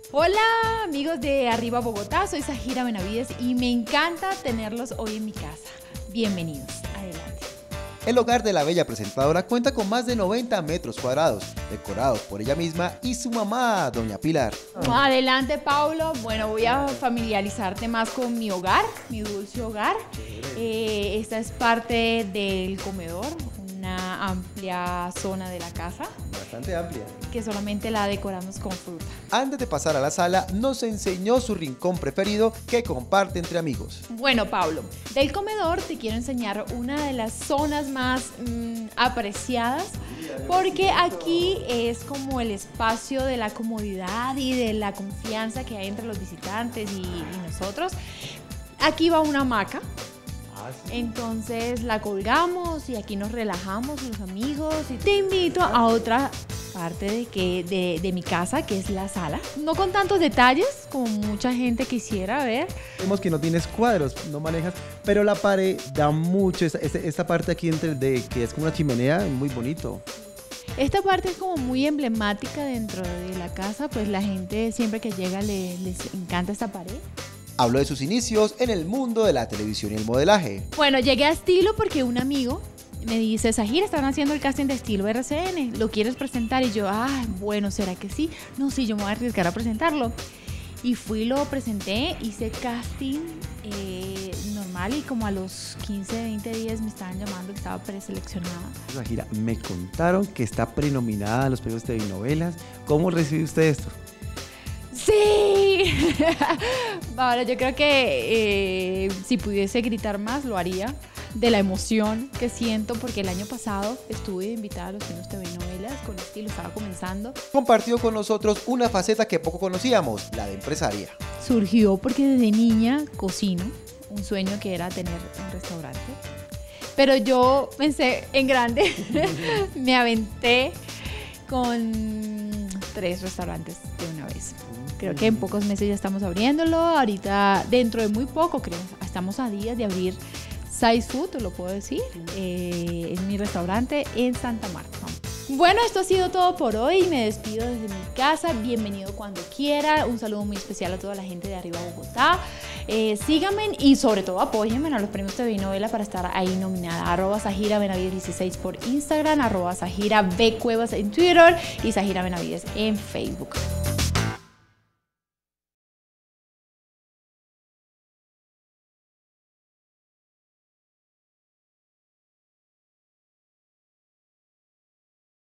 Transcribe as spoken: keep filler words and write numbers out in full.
Hola amigos de Arriba Bogotá, soy Zahira Benavides y me encanta tenerlos hoy en mi casa. Bienvenidos, adelante. El hogar de la bella presentadora cuenta con más de noventa metros cuadrados, decorados por ella misma y su mamá, doña Pilar. Adelante, Paulo. Bueno, voy a familiarizarte más con mi hogar, mi dulce hogar. Eh, esta es parte del comedor, una amplia zona de la casa. Bastante amplia. Que solamente la decoramos con fruta. Antes de pasar a la sala, nos enseñó su rincón preferido que comparte entre amigos. Bueno, Pablo, del comedor te quiero enseñar una de las zonas más mmm, apreciadas, porque aquí es como el espacio de la comodidad y de la confianza que hay entre los visitantes y, y nosotros. Aquí va una hamaca. Entonces la colgamos y aquí nos relajamos los amigos y te invito a otra parte de, que, de, de mi casa, que es la sala. No con tantos detalles como mucha gente quisiera ver. Vemos que no tienes cuadros, no manejas, pero la pared da mucho, esta, esta, esta parte aquí entre de que es como una chimenea, muy bonito. Esta parte es como muy emblemática dentro de la casa, pues la gente siempre que llega le, les encanta esta pared. Habló de sus inicios en el mundo de la televisión y el modelaje. Bueno, llegué a Estilo porque un amigo me dice, Zahira, están haciendo el casting de Estilo R C N, ¿lo quieres presentar? Y yo, ah, bueno, ¿será que sí? No, sí, yo me voy a arriesgar a presentarlo. Y fui, lo presenté, hice casting eh, normal y como a los quince, veinte días me estaban llamando que estaba preseleccionada. Zahira, me contaron que está prenominada a los premios de telenovelas. ¿Cómo recibe usted esto? ¡Sí! Ahora yo creo que eh, si pudiese gritar más lo haría, de la emoción que siento, porque el año pasado estuve invitada a los premios T V Novelas con Estilo, estaba comenzando. Compartió con nosotros una faceta que poco conocíamos, la de empresaria. Surgió porque desde niña cocino, un sueño que era tener un restaurante. Pero yo pensé en grande, me aventé con tres restaurantes de una vez. Creo que en pocos meses ya estamos abriéndolo. Ahorita, dentro de muy poco, creo, estamos a días de abrir Size Food, lo puedo decir. Eh, es mi restaurante en Santa Marta. Bueno, esto ha sido todo por hoy. Me despido desde mi casa. Bienvenido cuando quiera. Un saludo muy especial a toda la gente de Arriba Bogotá. Eh, síganme y sobre todo apóyenme a los premios T V Novela para estar ahí nominada. Arroba Zahira Benavides dieciséis por Instagram, arroba Zahira B Cuevas en Twitter y Zahira Benavides en Facebook.